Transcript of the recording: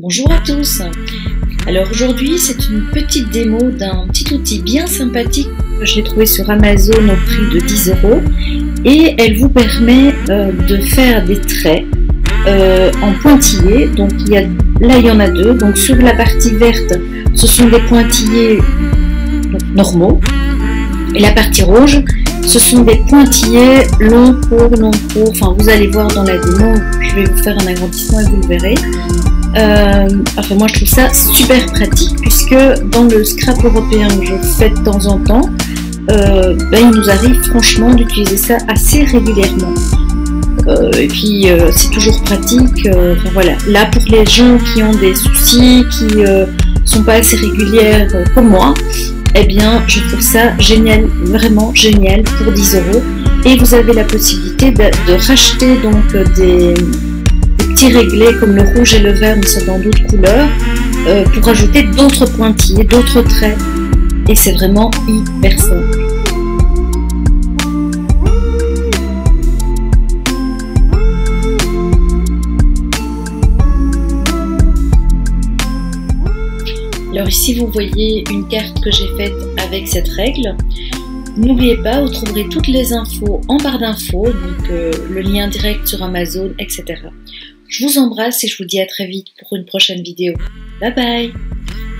Bonjour à tous. Alors aujourd'hui c'est une petite démo d'un petit outil bien sympathique. Je l'ai trouvé sur Amazon au prix de 10 € et elle vous permet de faire des traits en pointillés. Donc là il y en a deux. Donc sur la partie verte ce sont des pointillés normaux et la partie rouge ce sont des pointillés long court. Enfin vous allez voir dans la démo, je vais vous faire un agrandissement et vous le verrez. Enfin moi je trouve ça super pratique puisque dans le scrap européen que je fais de temps en temps, il nous arrive franchement d'utiliser ça assez régulièrement. Et puis c'est toujours pratique. Enfin voilà, là pour les gens qui ont des soucis, qui sont pas assez régulières comme moi, eh bien je trouve ça génial, vraiment génial pour 10 €. Et vous avez la possibilité de racheter donc des petits réglés comme le rouge et le vert, mais sont dans d'autres couleurs, pour ajouter d'autres pointillés, d'autres traits. Et c'est vraiment hyper simple. Alors ici vous voyez une carte que j'ai faite avec cette règle. N'oubliez pas, vous trouverez toutes les infos en barre d'infos, donc le lien direct sur Amazon, etc. Je vous embrasse et je vous dis à très vite pour une prochaine vidéo. Bye bye!